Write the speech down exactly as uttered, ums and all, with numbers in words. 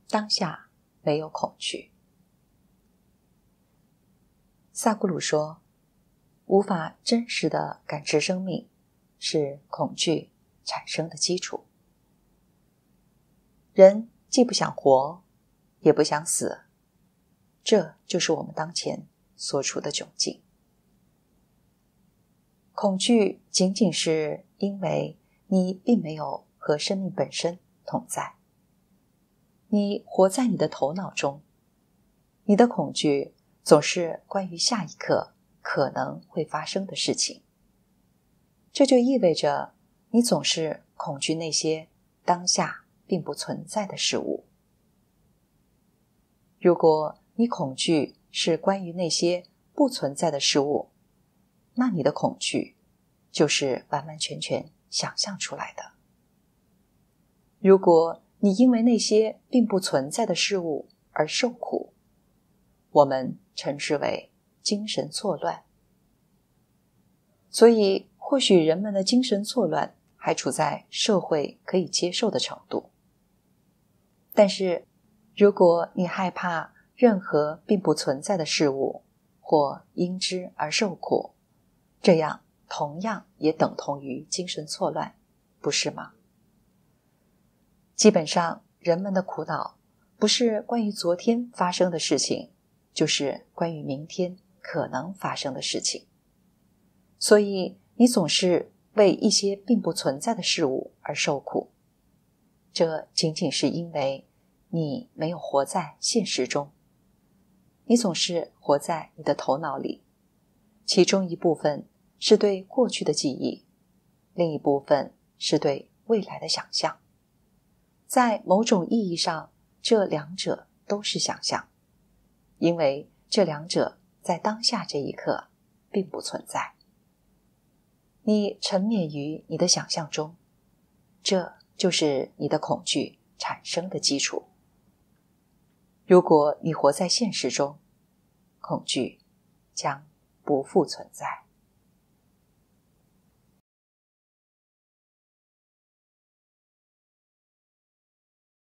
当下没有恐惧。萨古鲁说，无法真实的感知生命，是恐惧产生的基础。人既不想活，也不想死，这就是我们当前所处的窘境。恐惧仅仅是因为你并没有和生命本身同在，你活在你的头脑中，你的恐惧总是关于下一刻可能会发生的事情。这就意味着你总是恐惧那些当下并不存在的事物。如果你恐惧是关于那些不存在的事物，那你的恐惧就是完完全全想象出来的。如果你因为那些并不存在的事物而受苦，我们称之为精神错乱。所以或许人们的精神错乱还处在社会可以接受的程度。但是如果你害怕任何并不存在的事物，或因之而受苦，这样同样也等同于精神错乱，不是吗？基本上人们的苦恼不是关于昨天发生的事情，就是关于明天可能发生的事情。所以你总是为一些并不存在的事物而受苦，这仅仅是因为你没有活在现实中。你总是活在你的头脑里，其中一部分是对过去的记忆，另一部分是对未来的想象。在某种意义上，这两者都是想象，因为这两者在当下这一刻并不存在。你沉湎于你的想象中，这就是你的恐惧产生的基础。如果你活在现实中，恐惧将不复存在。